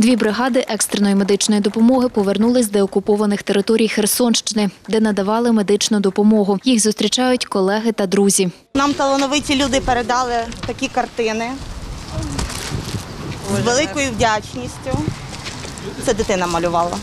Дві бригади екстреної медичної допомоги повернулись з деокупованих територій Херсонщини, де надавали медичну допомогу. Їх зустрічають колеги та друзі. Нам талановиті люди передали такі картини з великою вдячністю. Це дитина малювала.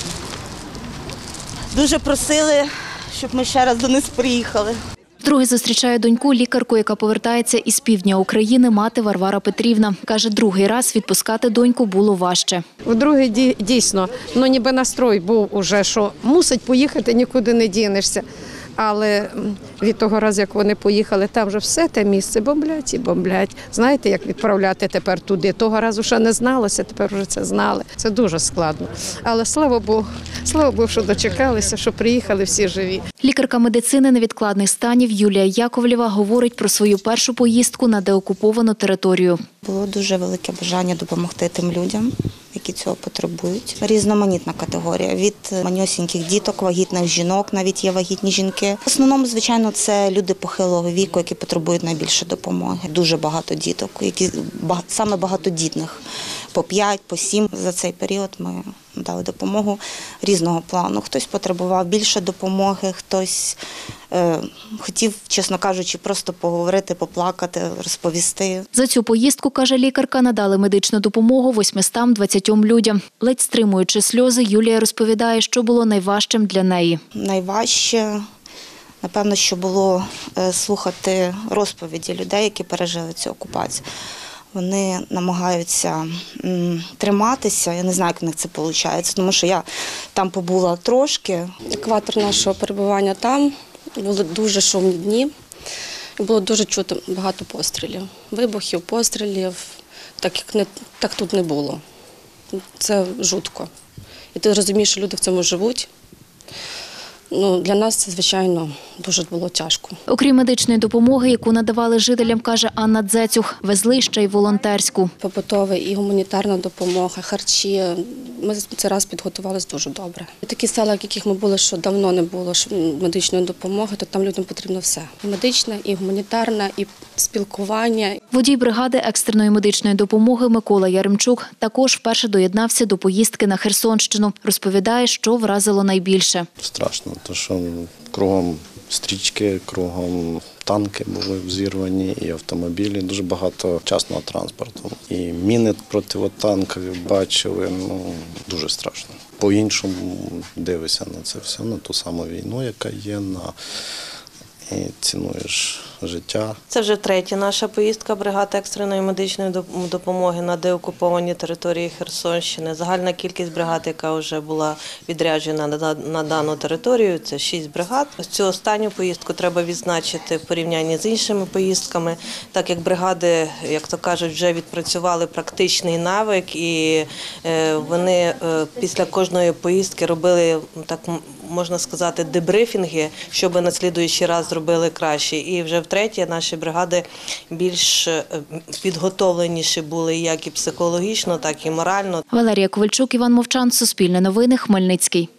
Дуже просили, щоб ми ще раз до них приїхали. Вдруге зустрічає доньку лікарку, яка повертається із півдня України, мати Варвара Петрівна. Каже, другий раз відпускати доньку було важче. Вдруге дійсно, ніби настрой був уже, що мусить поїхати, нікуди не дінешся. Але від того разу, як вони поїхали, там вже все те місце бомблять і бомблять. Знаєте, як відправляти тепер туди? Того разу ще не зналося, тепер вже це знали. Це дуже складно. Але слава Богу, що дочекалися, що приїхали всі живі. Лікарка медицини невідкладних станів Юлія Яковлєва говорить про свою першу поїздку на деокуповану територію. Було дуже велике бажання допомогти тим людям, які цього потребують. Різноманітна категорія. Від манюсіньких діток, вагітних жінок, навіть є вагітні жінки. В основному, звичайно, це люди похилого віку, які потребують найбільше допомоги. Дуже багато діток, саме багатодітних. По 5, по 7. За цей період ми дали допомогу різного плану. Хтось потребував більше допомоги, хтось хотів, чесно кажучи, просто поговорити, поплакати, розповісти. За цю поїздку, каже лікарка, надали медичну допомогу 820 людям. Ледь стримуючи сльози, Юлія розповідає, що було найважчим для неї. Найважче, напевно, що було слухати розповіді людей, які пережили цю окупацію. Вони намагаються триматися, я не знаю, як в них це виходить, тому що я там побула трошки. Екватор нашого перебування там, були дуже шумні дні, було дуже чути багато пострілів, вибухів, пострілів, так тут не було. Це жутко. І ти розумієш, що люди в цьому живуть. Для нас це, звичайно, дуже було тяжко. Окрім медичної допомоги, яку надавали жителям, каже Анна Дзецюх, везли ще й волонтерську. Побутова і гуманітарна допомога, харчі. Ми цей раз підготувалися дуже добре. Такі села, в яких ми були, що давно не було медичної допомоги, то там людям потрібно все. І медична, і гуманітарна, і спілкування. Водій бригади екстреної медичної допомоги Микола Яремчук також вперше доєднався до поїздки на Херсонщину. Розповідає, що вразило найбільше. Страшно, тому що кругом стрічки, кругом танки були взірвані і автомобілі, дуже багато частного транспорту. І міни противотанкові бачили, дуже страшно. По-іншому дивишся на це все, на ту саму війну, яка є, і цінуєш життя. Це вже третя наша поїздка бригади екстреної медичної допомоги на деокуповані території Херсонщини. Загальна кількість бригад, яка вже була відряджена на дану територію, це 6 бригад. Цю останню поїздку треба відзначити в порівнянні з іншими поїздками, так як бригади, як то кажуть, вже відпрацювали практичний навик і вони після кожної поїздки робили, так можна сказати, дебрифінги, щоб на слідуючий раз зробили краще. І вже втретє наші бригади більш підготовленіші були як і психологічно, так і морально. Валерія Ковальчук, Іван Мовчан, Суспільне новини, Хмельницький.